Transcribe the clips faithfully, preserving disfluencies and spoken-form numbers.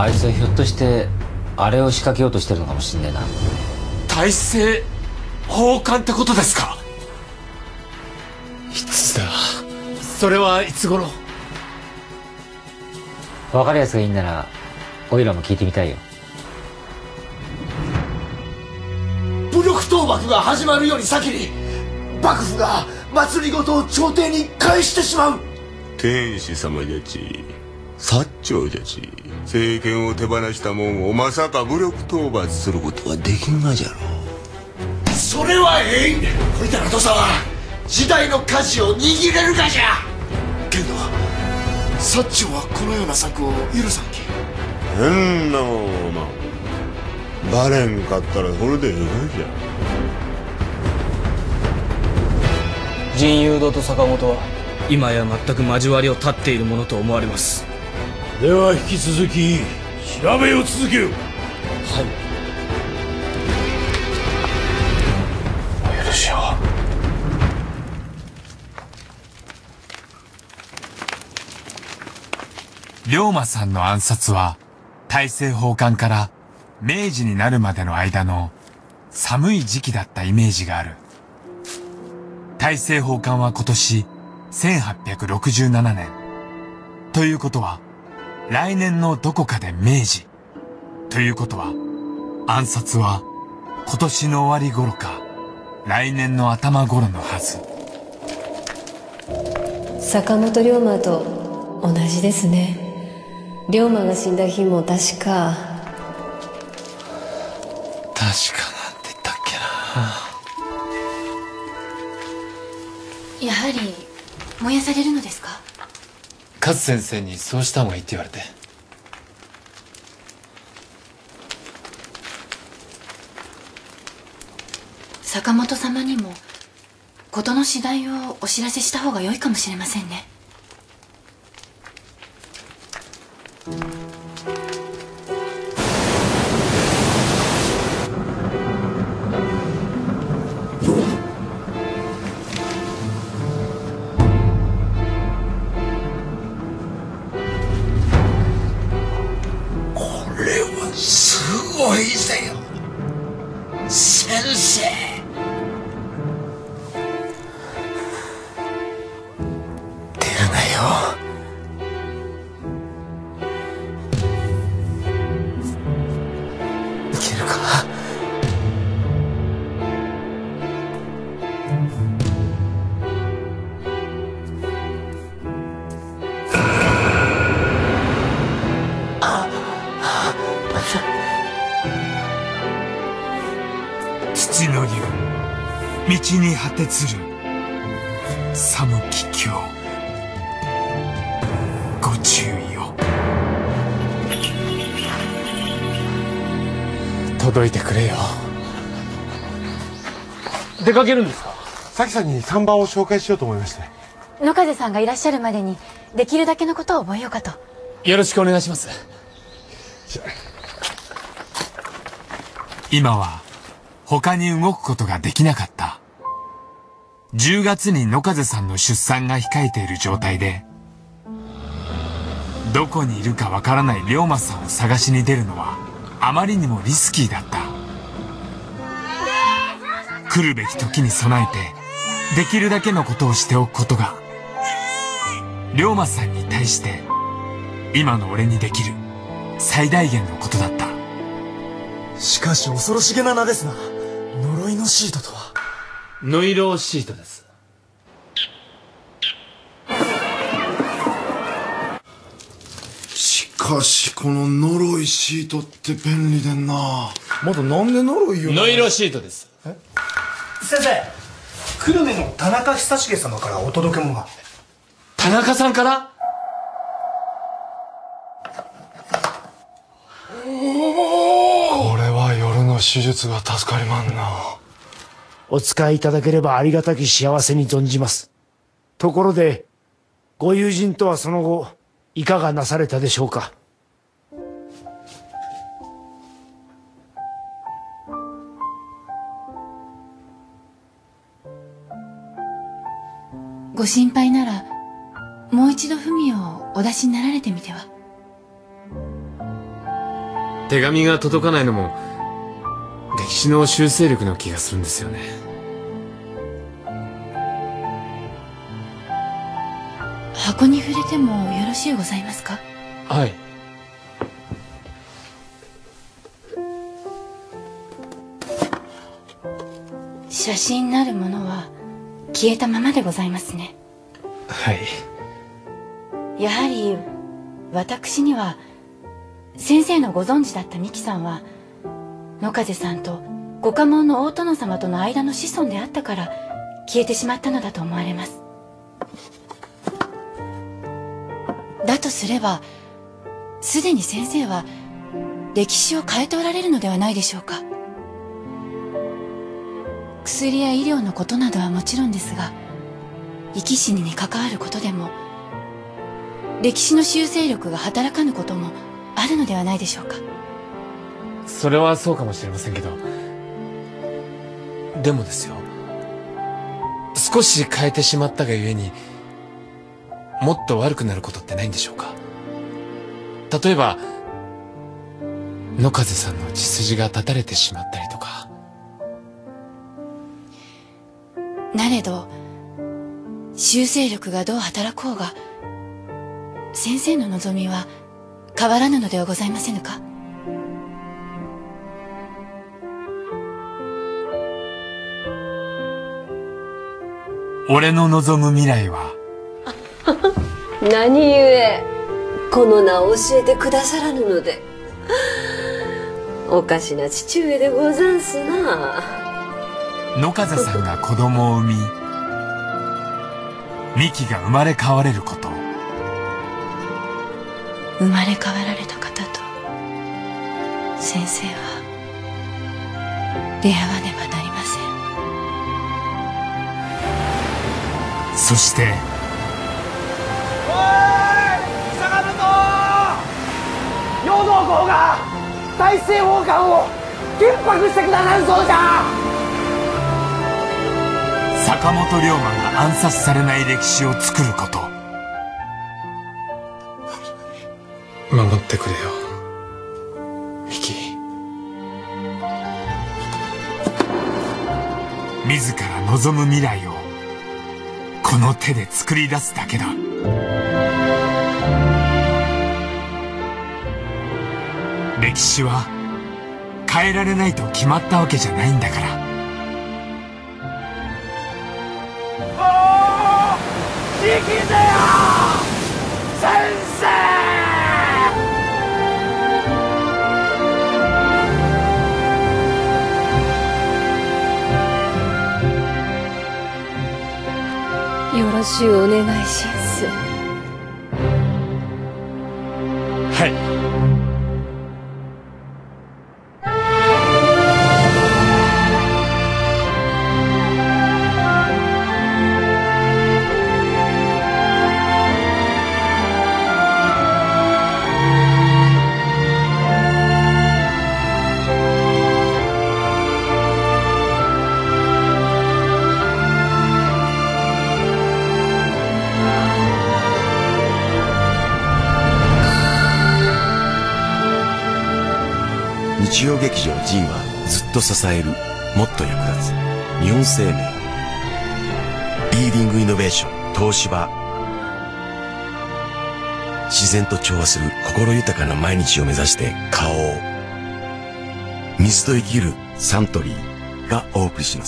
あいつはひょっとしてあれを仕掛けようとしてるのかもしんねえな。 大政奉還ってことですか？ いつだ？それはいつ頃？ 分かるやつがいいんならおいらも聞いてみたいよ。 武力討幕が始まるより先に幕府が政り事を朝廷に返してしまう。 天子様じゃち薩長じゃち政権を手放したもんをまさか武力討伐することはできんがじゃろう。 それはえい。ほいたら土佐は時代の舵を握れるがじゃ。けど薩長はこのような策を許さんき。 変なもんまバレんかったらそれでええがじゃ。 陣雄堂と坂本は今や全く交わりを断っているものと思われます。 では引き続き調べを続けよう。 はい。 お許しを。 龍馬さんの暗殺は大政奉還から明治になるまでの間の寒い時期だったイメージがある。大政奉還は今年せんはっぴゃくろくじゅうななねん。ということは来年のどこかで明治。ということは暗殺は今年の終わり頃か来年の頭頃のはず。 坂本龍馬と同じですね。龍馬が死んだ日も確か確かなんて言ったっけな。 やはり燃やされるのですか？ 勝先生にそうした方がいいって言われて。 坂本様にも事の次第をお知らせした方が良いかもしれませんね。 これはすごいぜよ先生。 出るなよ。いけるか？ 父の言う道に果てつる寒き今日ご注意を。 届いてくれよ。出かけるんですか？ さきさんに看板を紹介しようと思いまして。 野風さんがいらっしゃるまでにできるだけのことを覚えようかと。 よろしくお願いします。 今は他に動くことができなかった。じゅうがつに野風さんの出産が控えている状態で、どこにいるかわからない龍馬さんを探しに出るのはあまりにもリスキーだった。来るべき時に備えてできるだけのことをしておくことが龍馬さんに対して今の俺にできる最大限のことだった。 しかし恐ろしげな名ですな。呪いのシートとは。 ノイローシートです。 しかしこの呪いシートって便利でんな。 まだなんで呪いを。 ノイローシートです。 先生、久留米の田中久重様からお届け物が。 田中さんから？ これは夜の手術が助かりまんな。 お使いいただければありがたき幸せに存じます。ところで、ご友人とはその後、いかがなされたでしょうか。 ご心配ならもう一度文をお出しになられてみては。 手紙が届かないのも歴史の修正力の気がするんですよね。 箱に触れてもよろしゅうございますか？ はい。 写真なるものは消えたままでございますね。 はい。 やはり私には先生のご存知だった美紀さんは野風さんとご家紋の大殿様との間の子孫であったから消えてしまったのだと思われます。だとすればすでに先生は歴史を変えておられるのではないでしょうか。薬や医療のことなどはもちろんですが生き死にに関わることでも歴史の修正力が働かぬこともあるのではないでしょうか。 それはそうかもしれませんけど、でもですよ、少し変えてしまったがゆえにもっと悪くなることってないんでしょうか。例えば野風さんの血筋が断たれてしまったりとか。 なれど修正力がどう働こうが先生の望みは変わらぬのではございませぬか。 俺の望む未来は何故この名を教えてくださらぬので。おかしな父上でござんすな。 野風さんが子供を産み美紀が生まれ変われること。 生まれ変わられた方と先生は出会わねばなりません。 そしておい坂本陽動公が大政奉還を緊迫してくださるそうじゃ。 坂本龍馬が暗殺されない歴史を作ること。守ってくれよ美紀。自ら望む未来をこの手で作り出すだけだ。歴史は変えられないと決まったわけじゃないんだから。 生きてよ先生。 よろしゅうお願いします。 はい。 日曜劇場ジンはずっと支える、もっと役立つ日本生命リーディングイノベーション東芝。自然と調和する心豊かな毎日を目指して花王水と生きるサントリーがお送りします。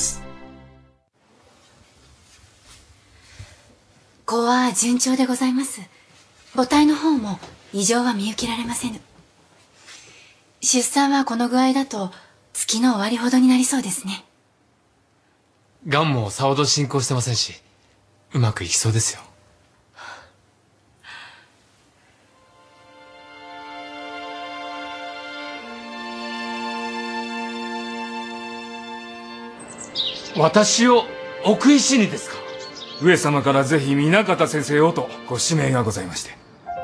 子は順調でございます。母体の方も異常は見受けられませぬ。出産はこの具合だと月の終わりほどになりそうですね。 がんもさほど進行してませんし、うまくいきそうですよ。私を奥医師にですか？ 上様からぜひ南方先生をとご指名がございまして。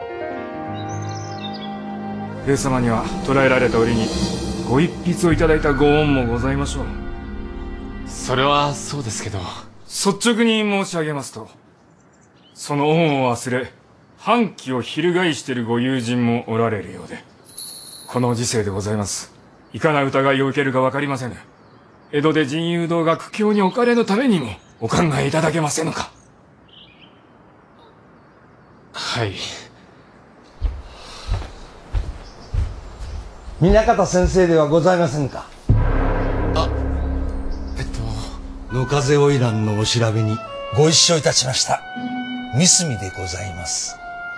上様には捕らえられた折にご一筆をいただいたご恩もございましょう。 それはそうですけど、 率直に申し上げますと、その恩を忘れ反旗を翻しているご友人もおられるようで。 この時世でございます。いかな疑いを受けるかわかりませぬ。江戸で神雄堂が苦境に置かれぬためにもお考えいただけませぬか。はい。 南方先生ではございませんか。 えっと野風花魁のお調べにご一緒いたしました三角でございます。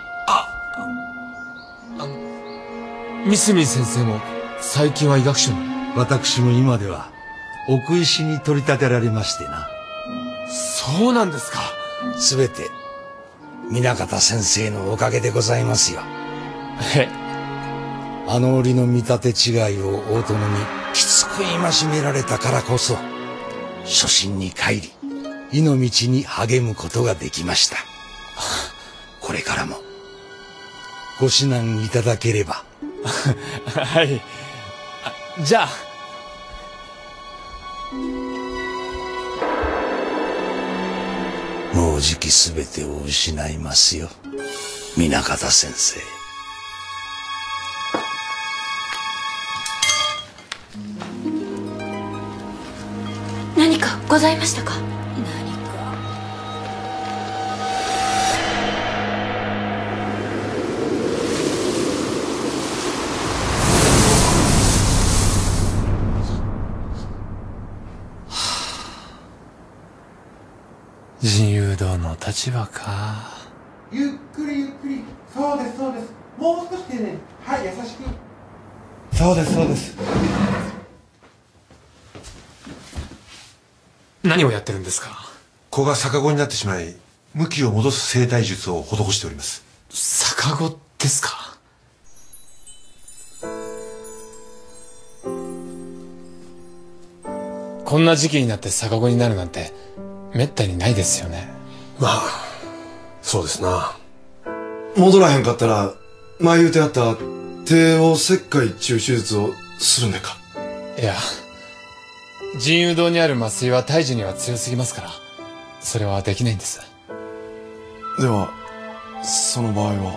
三角先生も最近は医学書に。 私も今では奥医師に取り立てられましてな。 そうなんですか。 すべて南方先生のおかげでございますよ。 えあの折の見立て違いを大殿にきつく戒められたからこそ初心に帰り医の道に励むことができました。これからもご指南いただければ。 はい。じゃあ。 もうじきすべてを失いますよ、南方先生。 何かございましたか。 神雄堂の立場か。 ゆっくりゆっくり。そうですそうです。もう少し丁寧に。はい、優しく。そうですそうです。 何をやってるんですか。 子が逆子になってしまい向きを戻す整体術を施しております。 逆子ですか。こんな時期になって逆子になるなんてめったにないですよね。 まあそうですな。戻らへんかったら前言うてあった帝王切開っちゅう手術をするんでか。 いや神雄堂にある麻酔は胎児には強すぎますからそれはできないんです。 ではその場合は。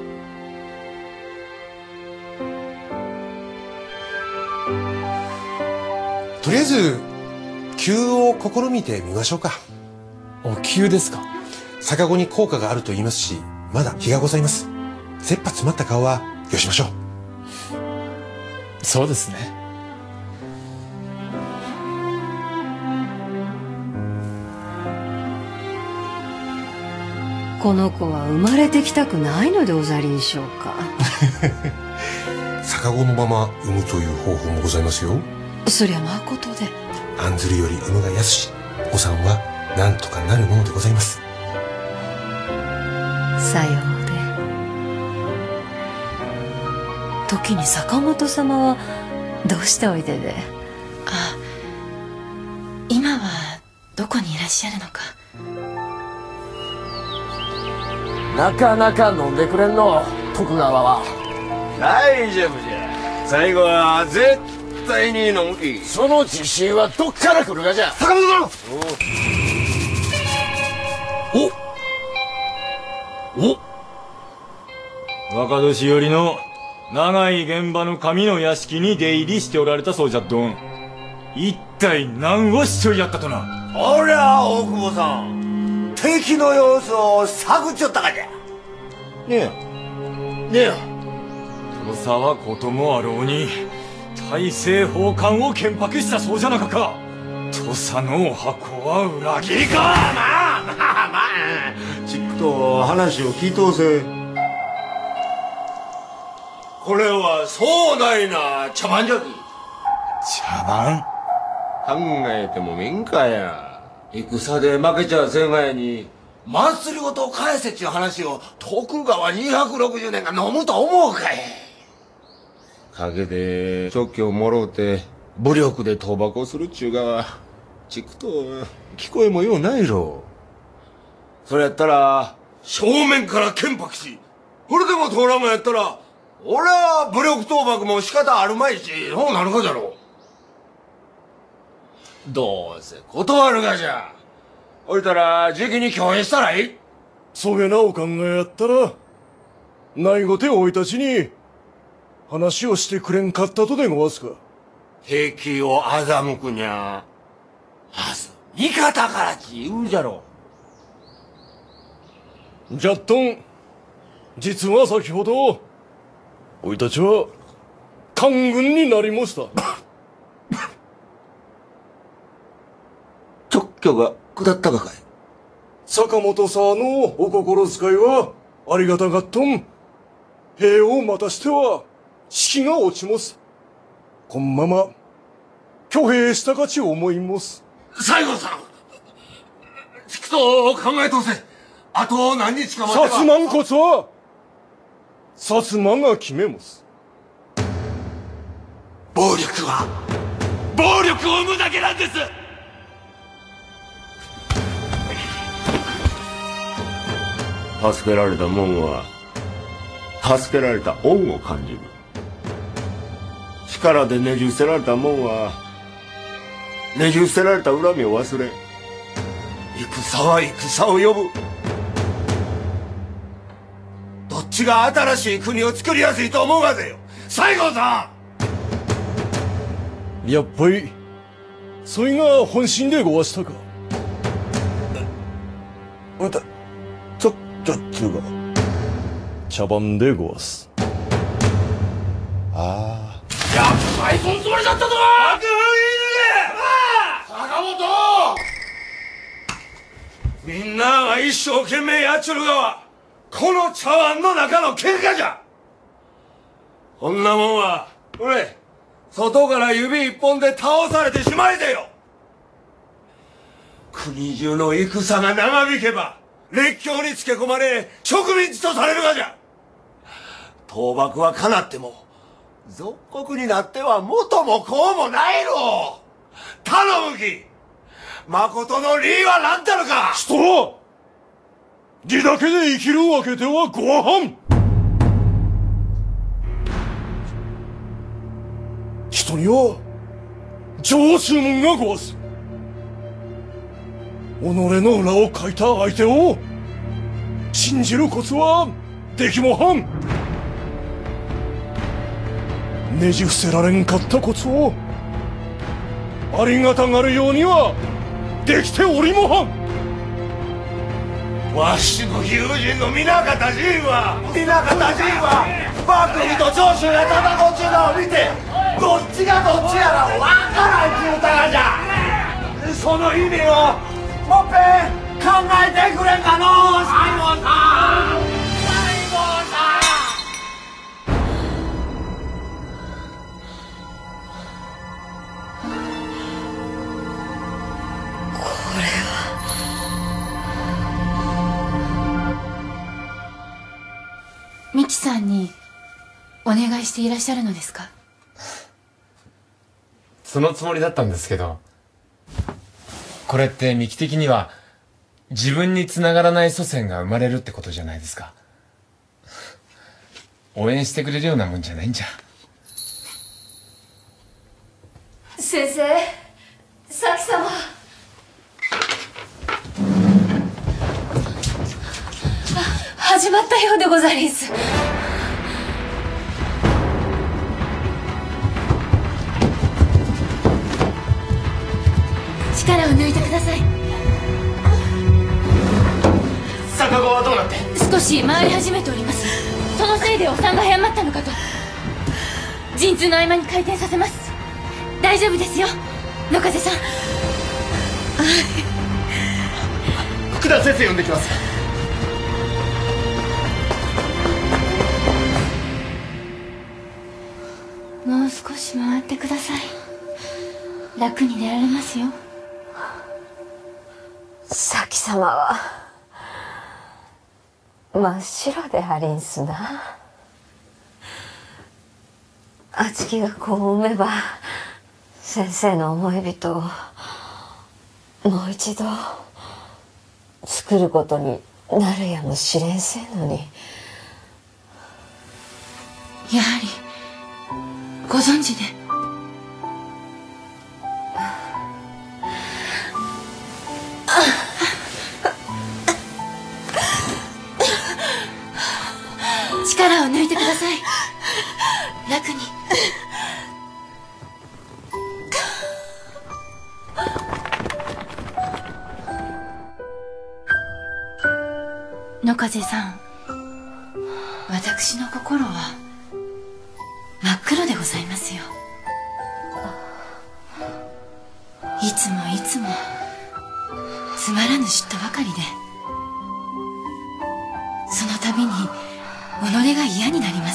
とりあえず灸を試みてみましょうか。 お灸ですか。 逆子に効果があると言いますしまだ日がございます。切羽詰まった顔はよしましょう。そうですね。 この子は生まれてきたくないのでおざりにしょうか。 逆子のまま産むという方法もございますよ。 そりゃまことで。 案ずるより産むが安しお産はなんとかなるものでございます。 さようで。時に坂本様はどうしておいでで。 あ、今はどこにいらっしゃるのか。 なかなか飲んでくれんの徳川は。 大丈夫じゃ。最後は絶対に飲むき。 その自信はどっから来るがじゃ。 坂本殿。 おお若年寄りの長い現場の神の屋敷に出入りしておられたそうじゃっどん。一体何をしちょいやったとな。 おりゃ大久保さん、敵の様子を探っちょったかじゃ。ねえねえ土佐はこともあろうに大政奉還を建白したそうじゃなかか。土佐のお箱は裏切りか。 まあまあまあちっくと話を聞いとうせ。これは壮大な茶番じゃき。 茶番考えてもめんかや。戦で負けちゃせんがやに祭りごとを返せっちゅう話を徳川にひゃくろくじゅうねんが飲むと思うかい。陰で勅許をもろうて武力で賭博をするっちゅうがちくと聞こえもようないろ。それやったら正面から建白し、これでも通らんもんやったら俺は武力賭博も仕方あるまいし、そうなるかじゃろう。どうせ断るがじゃ。おいたらじきに共演したらいい。 そげなお考えやったら内後手をおいたちに話をしてくれんかったとでごわすか。 敵を欺くにゃ、まず味方からち言うじゃろ。 じゃっとん、実は先ほど、おいたちは、官軍になりました。 特許が下ったかかい。 坂本さんのお心遣いは、ありがたがっとん。兵を待たしては、士気が落ちます。こんまま、挙兵したかち思います。 西郷さん、ちくと考えとせ。あと何日か待てば。 薩摩こそは、薩摩が決めます。 暴力は、暴力を生むだけなんです。助けられた者は、助けられた恩を感じる。力でねじ伏せられた者は、ねじ伏せられた恨みを忘れ、戦は戦を呼ぶ。どっちが新しい国を作りやすいと思うがぜよ、西郷さん。やっぱり、それが本心でごわしたか。 うた、ちょ、ちょっちゅうが。 茶番でごわす。ああ。やっぱりそのつもりだったとか。悪風いいね。坂本。みんなが一生懸命やっちょるがは、この茶碗の中の喧嘩じゃ。こんなもんは、ほれ、外から指一本で倒されてしまえでよ。国中の戦が長引けば、列強につけ込まれ、植民地とされるがじゃ。倒幕はかなっても、属国になっては元も子もないろ。頼むき、誠の理は何たるか。 人は、義だけで生きるわけではごわはん。人には、上数門がごわす。己の裏をかいた相手を、信じるコツは、できもはん。ねじ伏せられんかったコツを、ありがたがるようには、できておりもはん。 わしの友人の南方仁は、南方仁は、幕府と長州が戦うちゅうのを見て、どっちがどっちやらわからんちゅうたがじゃ。その意味を、もっぺん考えてくれんかのう、西郷さん。西郷さん。 これは。 ミキさんにお願いしていらっしゃるのですか？ そのつもりだったんですけど、これってミキ的には自分につながらない祖先が生まれるってことじゃないですか。応援してくれるようなもんじゃないんじゃ。 先生、咲様。始まったようでござりんす。 力を抜いてください。 坂川はどうなって？ 少し回り始めております。そのせいでお産が早まったのかと。陣痛の合間に回転させます。大丈夫ですよ、野風さん。 福田先生呼んできます。 もう少し回ってください。楽に出られますよ。 咲様は真っ白でありんすな。あつきが子を産めば先生の思い人をもう一度作ることになるやもしれんせんのに。 やはりご存知で。力を抜いてください。 楽に。野風さん、私の心は真っ黒でございますよ。いつもいつもつまらぬ嫉妬ばかりで、その度に己が嫌になります。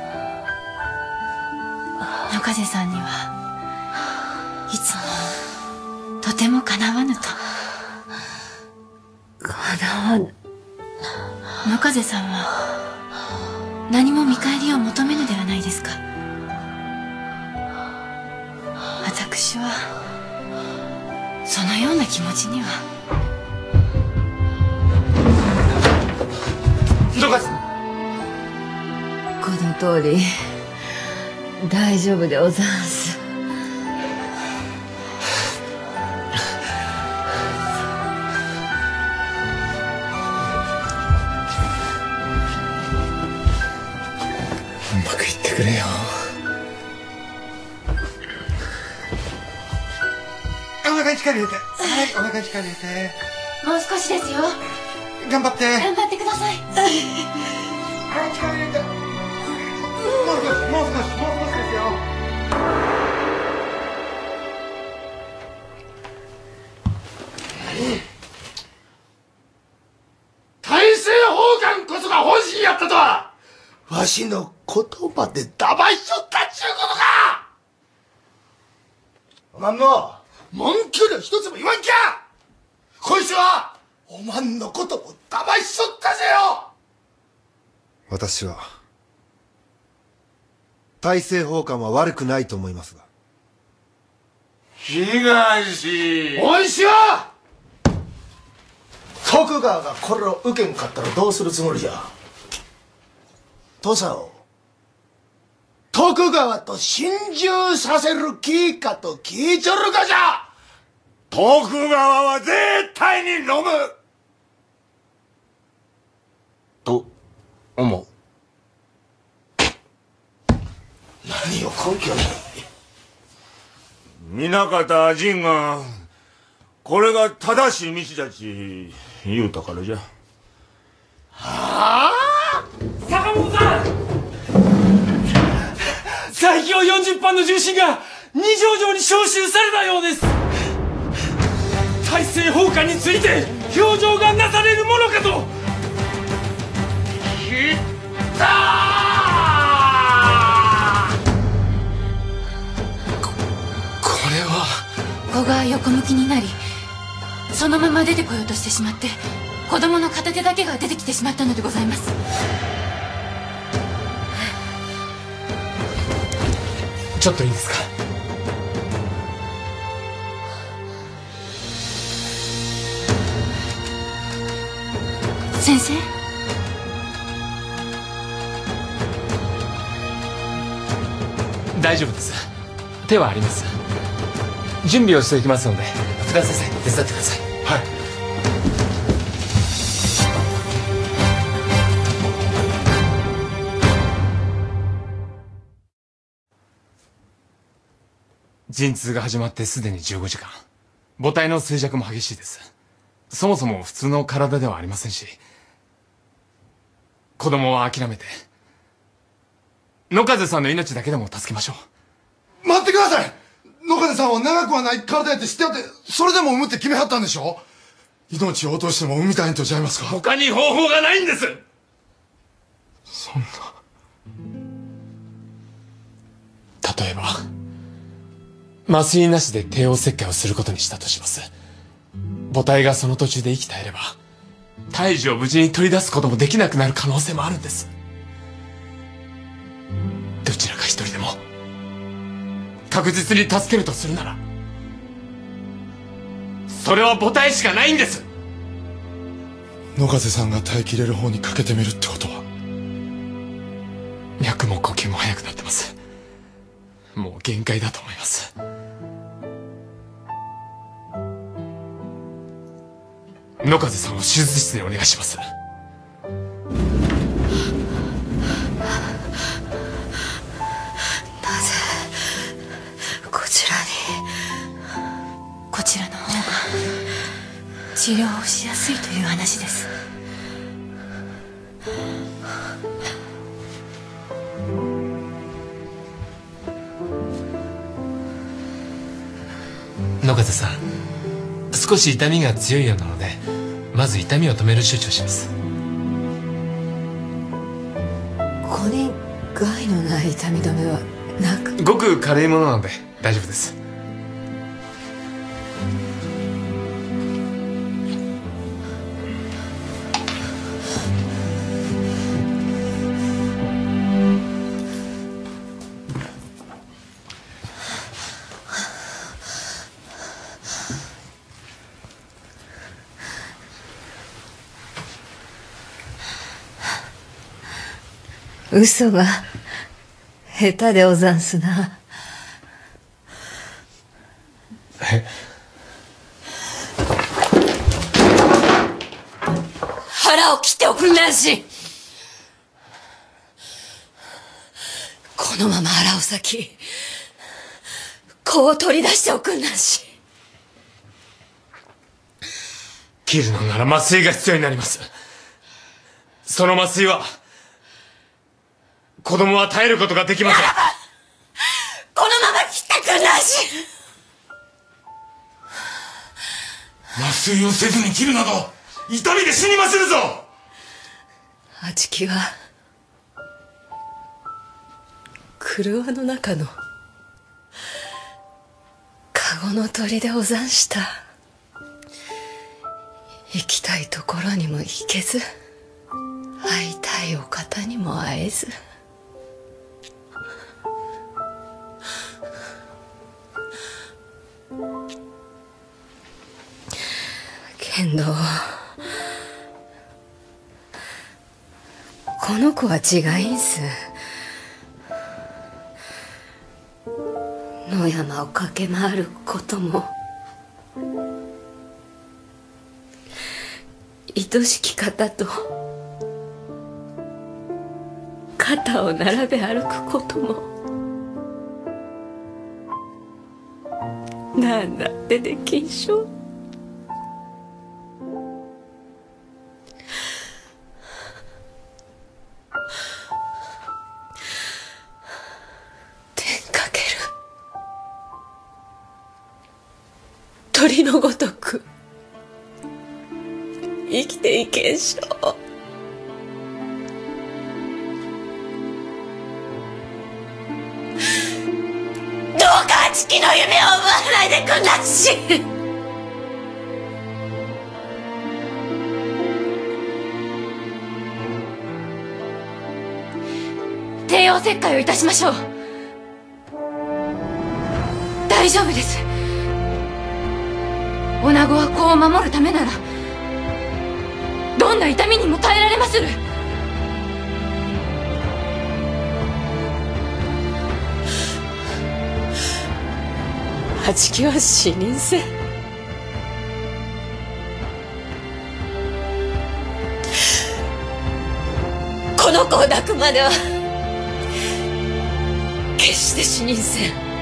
野風さんにはいつもとてもかなわぬと。 かなわぬ。 野風さんは何も見返りを求めぬではないですか。私はそのような気持ちには。 野風さん、この通り大丈夫でござんす。 うまくいってくれよ。 お腹に力入れて。はい、お腹に力入れて。 もう少しですよ。 頑張って。 頑張ってください。 はい、力入れて。もう少し、もう少し、もう少しですよ。 大政奉還こそが本心やったとは、わしの言葉で騙しちょったっちゅうことか。おまんの文句の一つも言わんきゃ、こいつはおまんのことも騙しちょったぜよ。 私は大政奉還は悪くないと思いますが。 東おいしは徳川がこれを受けんかったらどうするつもりじゃ。土佐を徳川と心中させる気かと聞いちょるかじゃ。徳川は絶対に飲むと思う。何を根拠に。南方仁がこれが正しい道だち言うたからじゃ。はあ、 坂本さん、最強よんじゅっぱんの重臣が二条城に召集されたようです。大政奉還について評定がなされるものかと。 きったー。こ、これは子が横向きになり、そのまま出てこようとしてしまって、子供の片手だけが出てきてしまったのでございます。 ちょっといいですか。 先生、 大丈夫です。手はあります。準備をしておきますので、福田先生手伝ってください。はい。陣痛が始まってすでにじゅうごじかん。母体の衰弱も激しいです。そもそも普通の体ではありませんし、子供は諦めて野風さんの命だけでも助けましょう。待ってください。野風さんは長くはない体やって知ってやって、それでも産むって決めはったんでしょ。命を落としても産みたいんとちゃいますか。 他に方法がないんです。 そんな。 例えば麻酔なしで帝王切開をすることにしたとします。母体がその途中で生き絶えれば胎児を無事に取り出すこともできなくなる可能性もあるんです。どちらか一人でも確実に助けるとするなら、それは母体しかないんです。 野風さんが耐えきれる方にかけてみるってことは。 脈も呼吸も速くなってます。もう限界だと思います。野風さんを手術室でお願いします。 治療をしやすいという話です。 野風さん、少し痛みが強いようなので、まず痛みを止める処置をします。 これ害のない痛み止めはなく、 ごく軽いものなので大丈夫です。 嘘が下手でおざんすな。 え、 腹を切っておくんなんし。このまま腹を裂き、子を取り出しておくんなんし。 切るのなら麻酔が必要になります。その麻酔は子供は耐えることができません。 このまま切ってくんなんし。 麻酔をせずに切るなど痛みで死にまするぞ。 あちきは車の中のカゴの鳥でおざんした。行きたいところにも行けず、会いたいお方にも会えず。けんどこの子は違いんす。野山を駆け回ることも、愛しき方と肩を並べ歩くことも、なんだってできんしょう。鳥のごとく生きていけんしょう。どうかあちきの夢を奪わないでくんなっし。 帝王切開をいたしましょう。大丈夫です。女子は子を守るためならどんな痛みにも耐えられまする。 あちきは死人せん。この子を抱くまでは決して死人せん。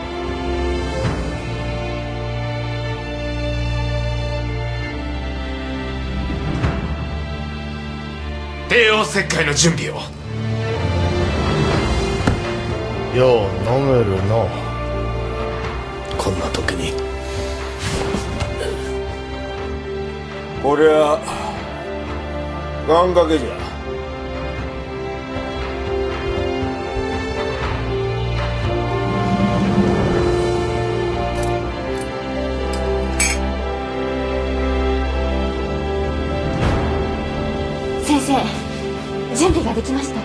帝王切開の準備を。 よう飲めるのこんな時に。こりゃ願掛けじゃ。 先生、準備ができました。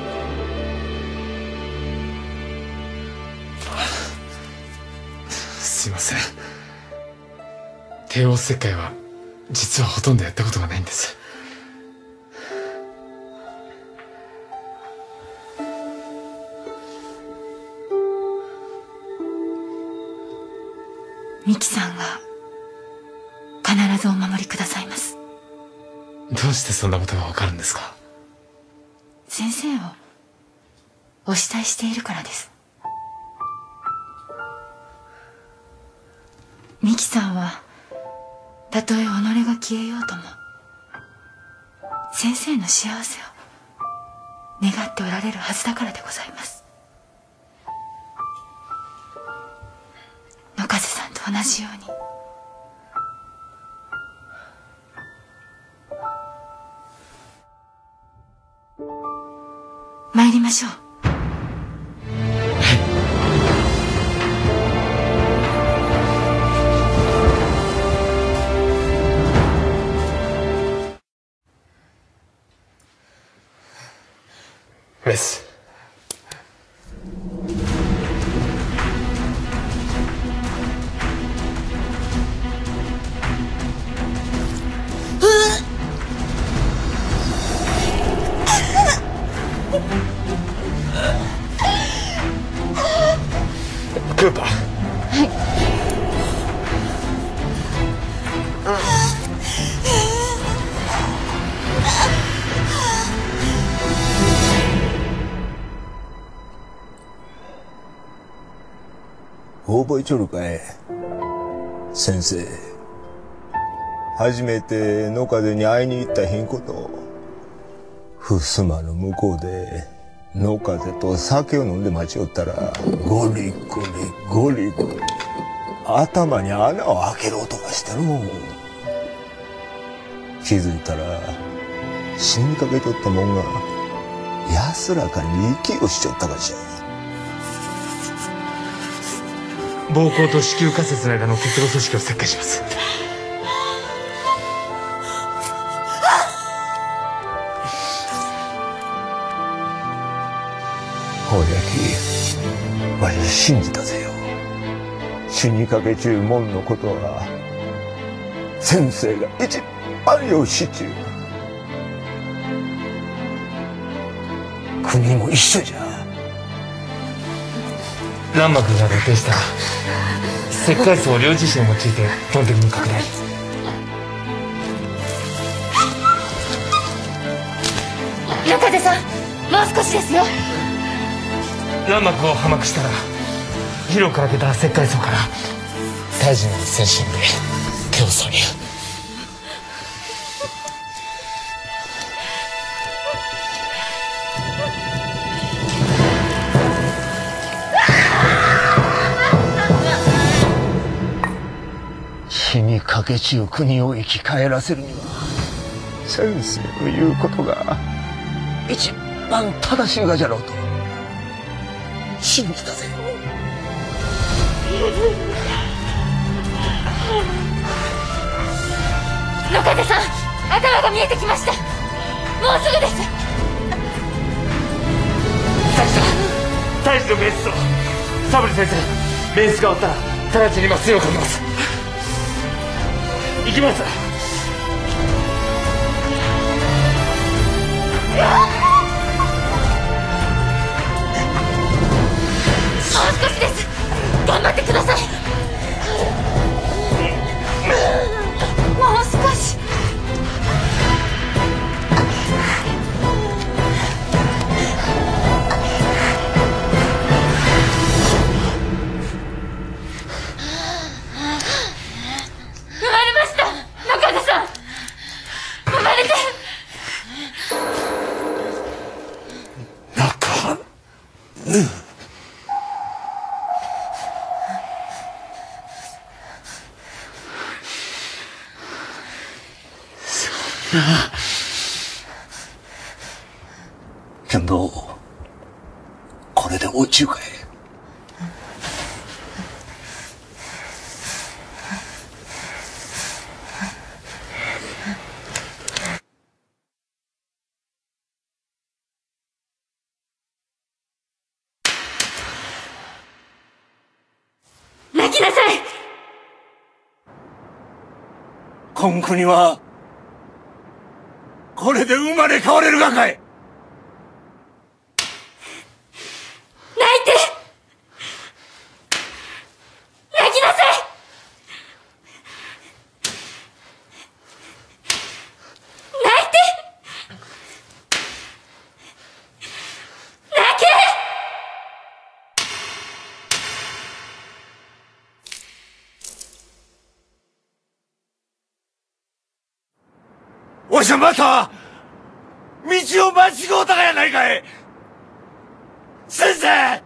すいません。帝王切開は実はほとんどやったことがないんです。 美樹さんが必ずお守りくださいます。 どうしてそんなことがわかるんですか？ 先生をお慕いしているからです。美樹さんはたとえ己が消えようとも先生の幸せを願っておられるはずだからでございます。野風さんと同じように。参りましょう。 メス。クーパー。はい。 覚えちょるかい先生。初めて野風に会いに行った日んこと、襖の向こうで野風と酒を飲んで待ちよったら、ゴリゴリゴリゴリ頭に穴を開ける音がしたの。気づいたら死にかけとったもんが安らかに息をしちゃったかしら。 膀胱と子宮仮説の間の結露組織を切開します。 ほうじゃき、わし信じたぜよ。死にかけちゅうもんのことは先生が一番よしちゅう。国も一緒じゃ。 卵膜が露呈したら切開層を両自身を用いて基本的に拡大。 野風さん、もう少しですよ。 卵膜を破膜したら広く開けた切開層から胎児の全身で手を挿入。 死にかけちゅう国を生き返らせるには先生の言うことが一番正しいがじゃろうと信じたぜ。 野風さん、頭が見えてきました。もうすぐです。 胎児のメンスとサブリ先生、メンスが終わったら直ちに麻酔をかけます。行きます。 もう少しです。頑張ってください。もう少し。生まれました、野風さん。生まれて。 中ぬ。けんどこれで落ちるかい。 泣きなさい。 こん国はこれで生まれ変われるがかい。 泣いて。泣きなさい。泣いて。泣け。 わしはまた道を間違うたがやないかい。先生。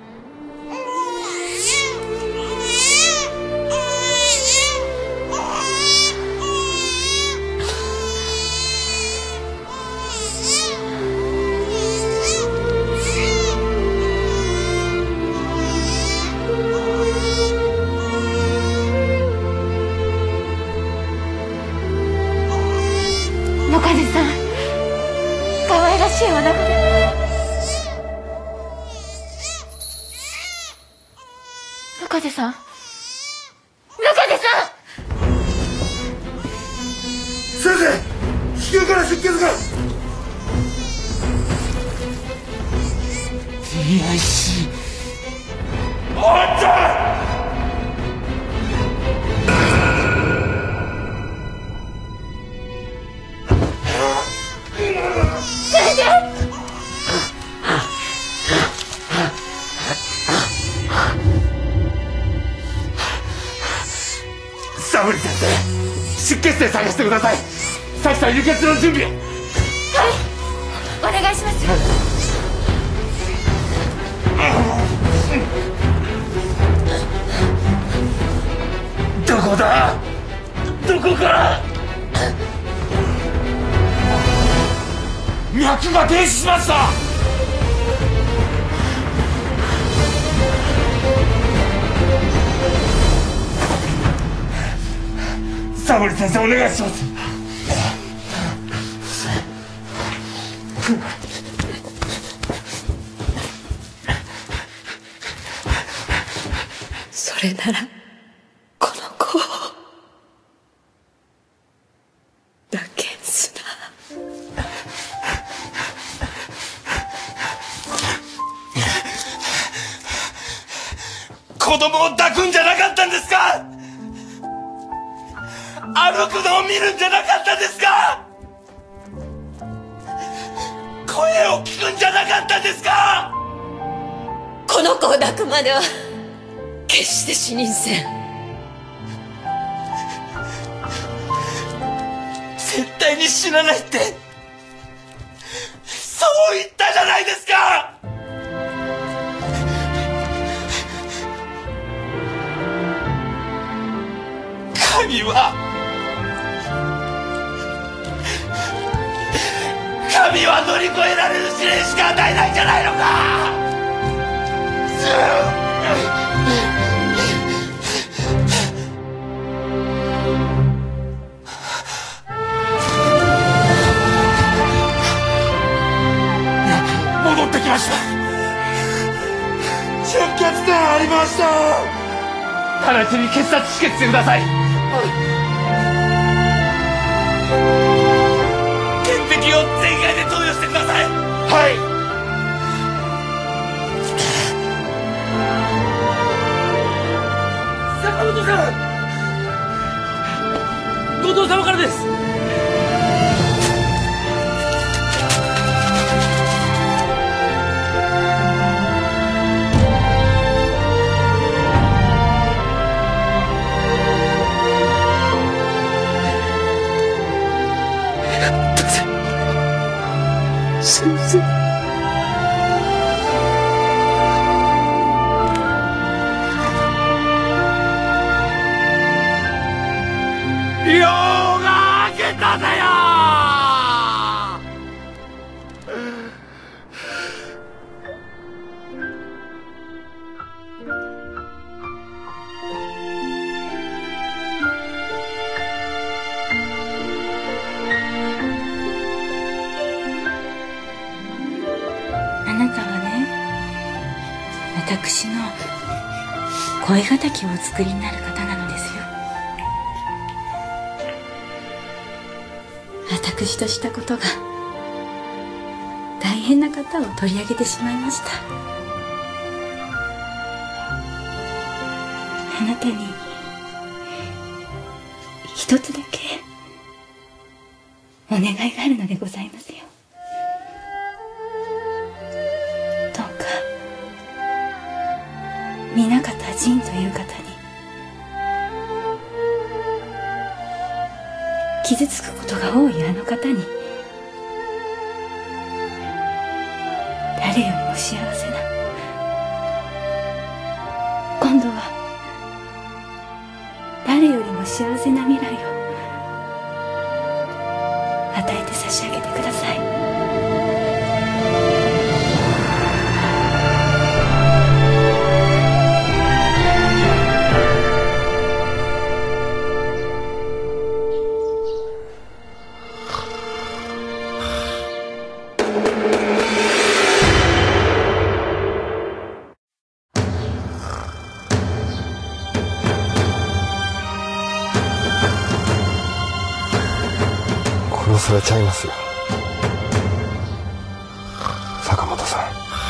野風さん、可愛らしいお名前。野風さん、野風さん。 先生、子宮から出血が。 ティーアイシー。 おっちゃん。 先生。 サブリ先生、出血点探してください。さっきさん輸血の準備を。 はい、お願いします。 どこだ？どこから？脈が停止しました。サボリ先生、お願いします。 それならこの子を抱けんすな。 子供を抱くんじゃなかったんですか？歩くのを見るんじゃなかったんですか？声を聞くんじゃなかったんですか？ この子を抱くまでは決して死にんせん。 絶対に死なないってそう言ったじゃないですか。神は神は乗り越えられる試練しか与えないんじゃないのか。 戻ってきました。出血点ありました。直ちに血圧止血してください。 点滴を全開で投与してください。 はい。 坂本さん、後藤様からです。 先生。 夜が明けたぜよ。 あなたはね、私の声敵をお作りになる方なのですよ。私としたことが大変な方を取り上げてしまいました。あなたに一つだけお願いがあるのでございますよ。どうか南方仁という方に傷つくことが多いあの方に誰よりも幸せな、今度は誰よりも幸せな未来を与えて差し上げてください。 殺されちゃいますよ、坂本さん。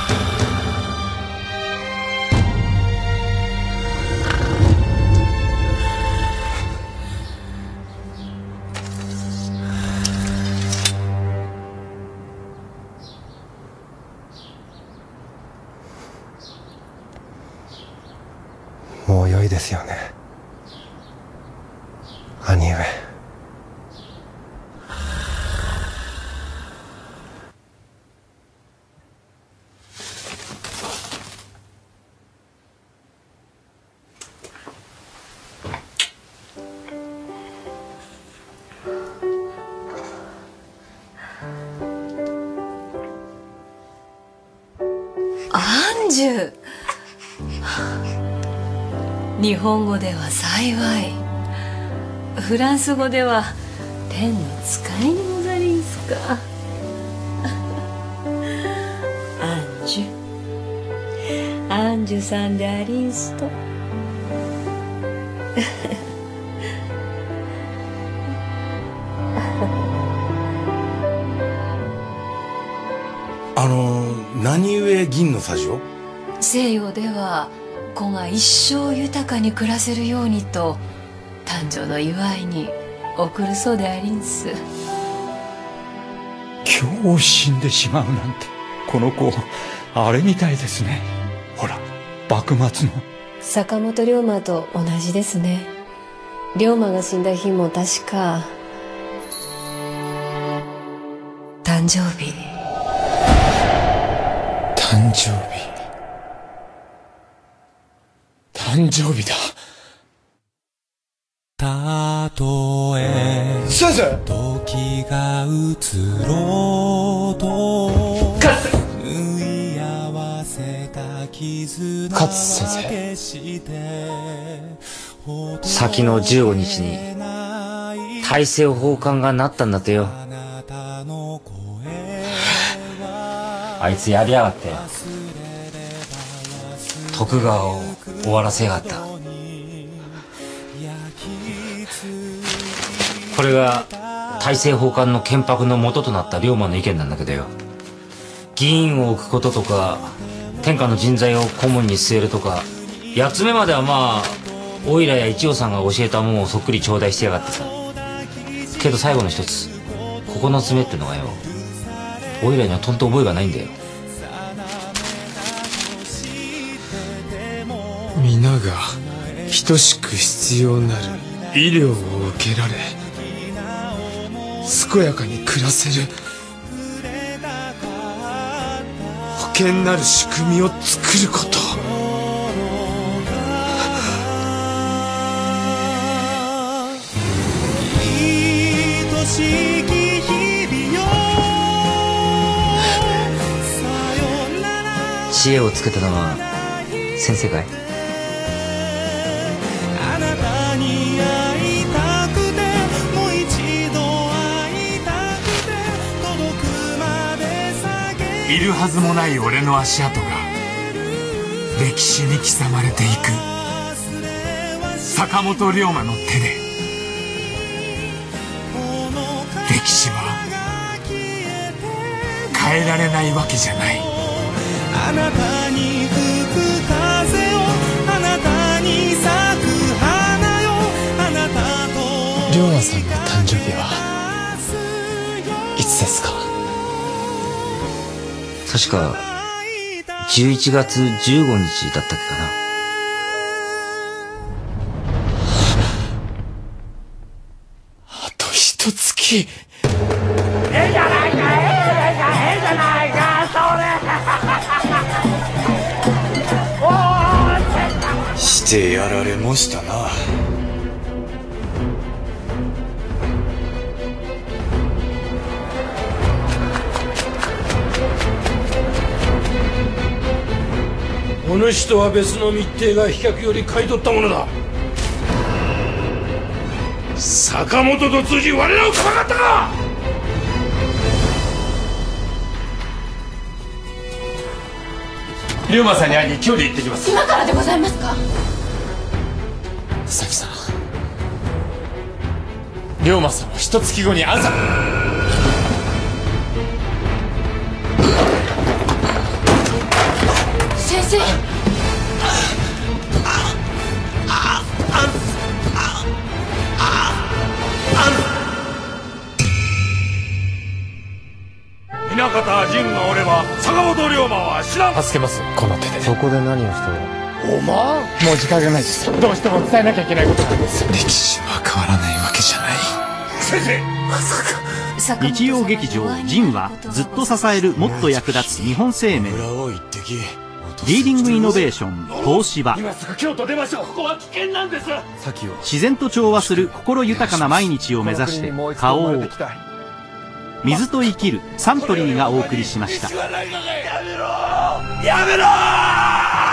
もう良いですよね、兄上。 アンジュ、日本語では幸い、フランス語では天の使いにござりんすか。アンジュ、アンジュさんでありんすと。 あの何故銀のさじを？ 西洋では子が一生豊かに暮らせるようにと誕生の祝いに贈るそうでありんす。 今日死んでしまうなんて、この子あれみたいですね。ほら、幕末の坂本龍馬と同じですね。龍馬が死んだ日も確か誕生日。 誕生日誕生日だ。 たとえ先生、 時が移ろうと縫い合わせた絆勝先生、先のじゅうごにちに大政奉還がなったんだってよ。あいつやりやがって徳川を終わらせやがった。これが大政奉還の建白の元となった龍馬の意見なんだけどよ。議員を置くこととか天下の人材を顧問に据えるとか、やっつめまではまあおいらや一葉さんが教えたもんをそっくり頂戴してやがってさ。けど最後の一つ、ここの詰めってのがよ、おいらにはとんと覚えがないんだよ。 皆が等しく必要なる医療を受けられ、健やかに暮らせる保険なる仕組みを作ること。 知恵をつけたのは先生かい？ いるはずもない俺の足跡が歴史に刻まれていく。坂本龍馬の手で歴史は変えられないわけじゃない。 あなたに吹く風を、あなたに咲く花よ、あなたと。 龍馬さんの誕生日はいつですか？ 確かじゅういちがつじゅうごにちだったっけかな。 あと一つき。 ええじゃないか、ええじゃないか、ええじゃないか、それ。おー、 してやられましたな。 お主とは別の密偵が飛脚より買い取ったものだ。坂本と通じ我らをかばかったか。 龍馬さんに会いに今日で行ってきます。 今からでございますか。 佐々木さん、龍馬さんは一月後に暗殺。 先生。 南方仁がおれば坂本龍馬は死なん。 助けます、この手で。 そこで何をしてお前。 もう時間がないです。どうしても伝えなきゃいけないことなんです。歴史は変わらないわけじゃない。 先生、 まさか。 日曜劇場「ジン」はずっと支えるもっと役立つ日本生命、リーディングイノベーション東芝、 今すぐ京都出ましょう。ここは危険なんです。 自然と調和する心豊かな毎日を目指して花王、水と生きるサントリーがお送りしました。 やめろやめろ。